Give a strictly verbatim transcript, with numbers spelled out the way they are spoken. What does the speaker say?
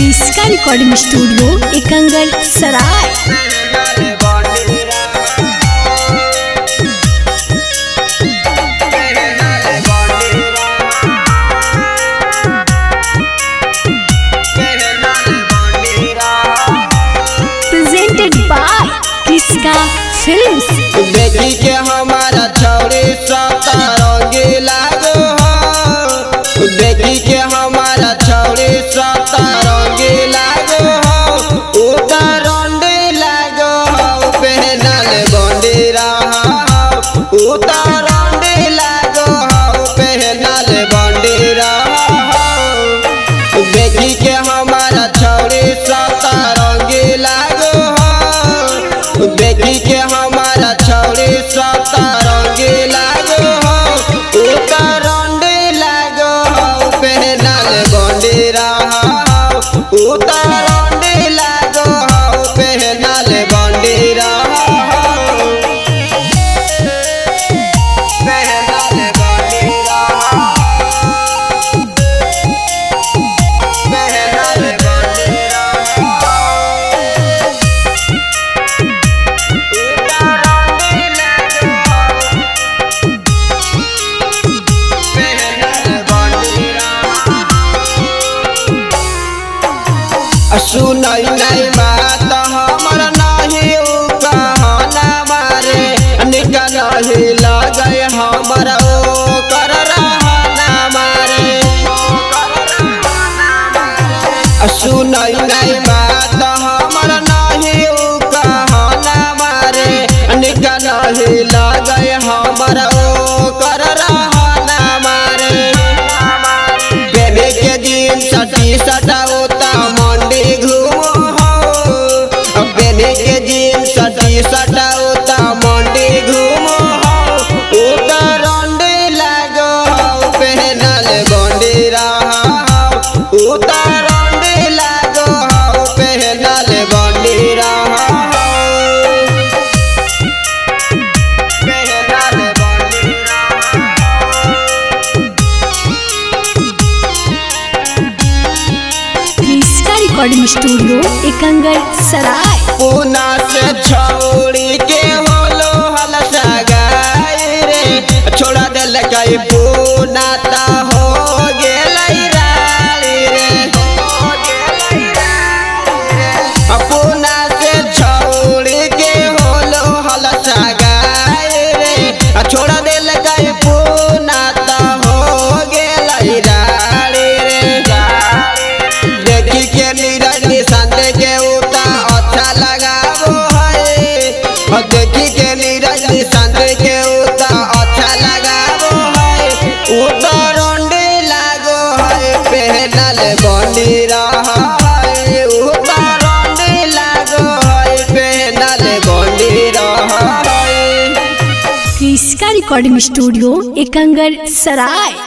इसका recording studio Ekangal Sarai. Presented by किसका films. देखी के हमारा छौरी सतरंगी लागो हो, देखी के हमारा छौरी सतरंगी लागो हो, उतरंडी लागो हो, पहनल बंडी रहा हो, उतरंडी लागो हो, पहनल बंडी रहा हो। देखी के हमारा छौरी सतरंगी लागो हो, देखी के हमारा छौरी सतरंगी लागो हो, उतरंडी लागो हो, पहनल बंडी रहा हो, उतरंडी लागो हो, पहनल बंडी रहा हो, पहनल बंडी रहा हो, पहनल बंडी रहा हो। सुनई नहीं बात हमर नहीं कहना मारे, निकल नहीं लगे हमर ओ कर रहना मारे। सुनई नहीं बात हमर नहीं कहना मारे, निकल नहीं लगे हमर ओ कर रहना मारे। बेबे के दिन सटी सटाउता मंडी घूमो हो, बेबे के दिन सटी सटाउता मंडी घूमो हो, उतरंडी लागो हो, पहनल बंडी रहा हो, उतरंडी लागो हो, पहनल बंडी रहा हो, पहनल बंडी रहा हो। इसका रिकॉर्डिंग स्टूडियो एकंगल सराय। पूना से छौड़ी के होलो हल सगाई रे, छोड़ा दिल कई पूना ता हो गेलै राली रे। पूना से छौड़ी के होलो हल सगाई रे, छोड़ा दिल कई पूना ता हो गेलै राली रे। देखी के नीरज निशान के उता अच्छा लगावो है, देखी के नीरज निशान के उता अच्छा लगावो है, उतरंडी लागो है, पहनल बंडी रहा है, उतरंडी लागो है, पहनल बंडी रहा है। इसका रिकॉर्डिंग स्टूडियो एकंगल सराय।